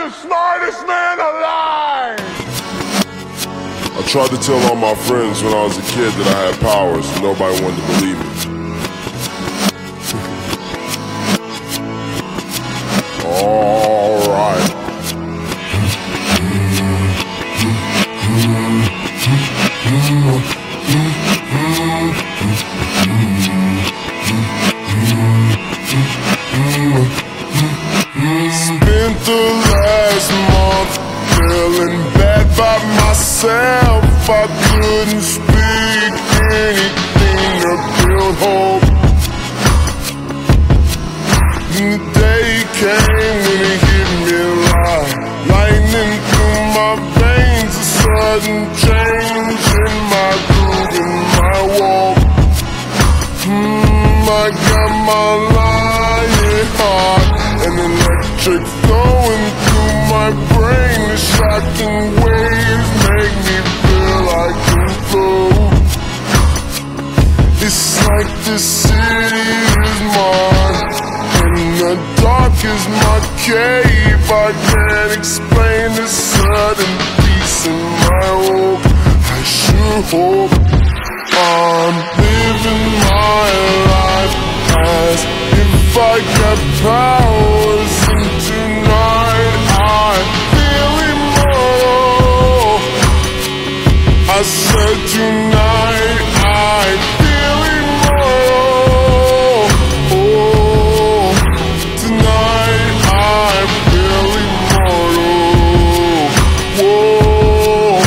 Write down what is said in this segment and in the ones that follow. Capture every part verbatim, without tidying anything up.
the smartest man alive! I tried to tell all my friends when I was a kid that I had powers, and nobody wanted to believe me. Alright. Spent the last month feeling bad by myself. I couldn't speak anything to build hope. And the day came when it hit me like lightning through my veins. A sudden change in my groove and my walk. Mm, I got my lying heart, an electric flowing through my brain. The shocking waves make me feel like I can float. It's like the city is mine, and the dark is my cave. I can't explain the sudden peace in my hope. I sure hope I'm living my life as if I got powers, and tonight I feel immortal. I said tonight I feel immortal. Oh, tonight I feel immortal. Whoa.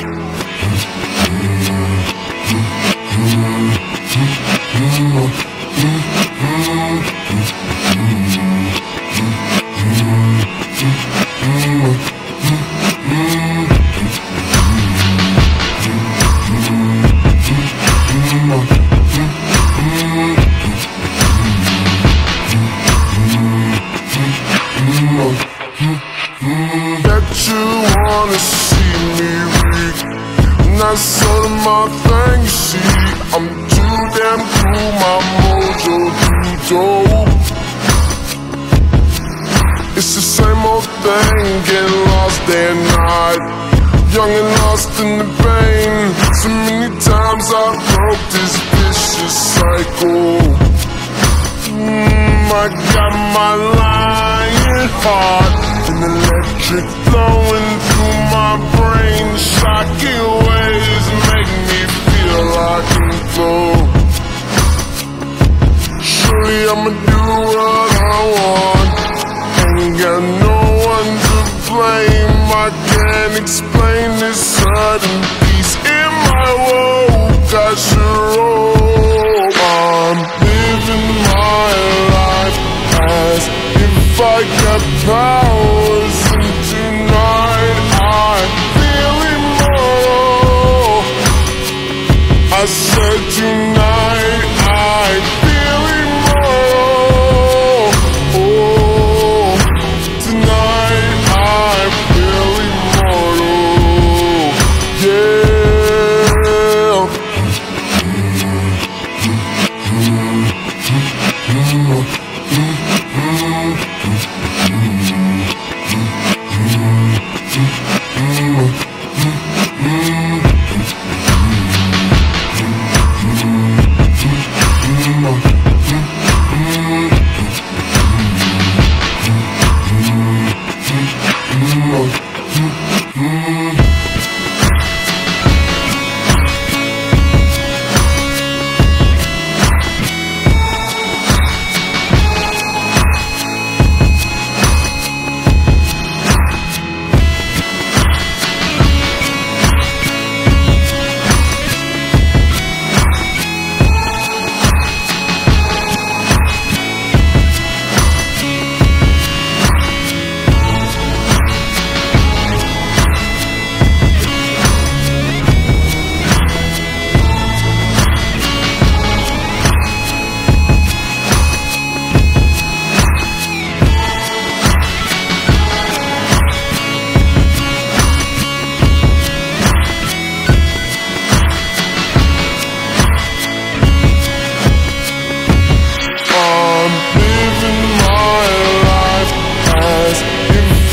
Bet you wanna see me weak, and that's sort of my thing. You see, I'm too damn cool, my mojo too dope. It's the same old thing, getting lost day and night, young and lost in the pain. So many times I broke this vicious cycle. Mm, I got my lying heart, an electric flowing through my brain. Shocking waves make me feel like I can float. Surely I'ma do what I want, ain't got no one to blame. I can't explain this sudden peace in my woke. I sure hope I'm living my life as if I got powers, and tonight I feel immortal. I said tonight I feel immortal. Oh, tonight I feel immortal. Yeah. Mm-hmm.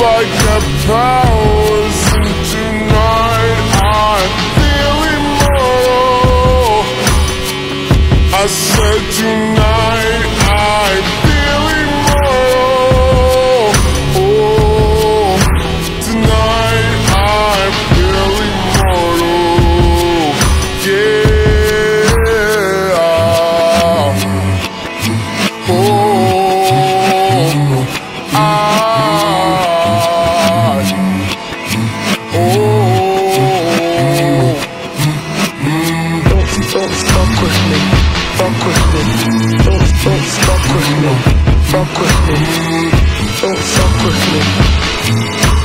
I get powers, and tonight I feel immortal. I said tonight I feel immortal. Oh, tonight I feel immortal. Yeah. Oh, I. Don't fuck with me, fuck with me. Don't, don't fuck with me, fuck with me. Don't fuck with me.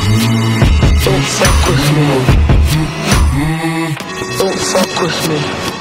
Don't fuck with me. Don't fuck with me.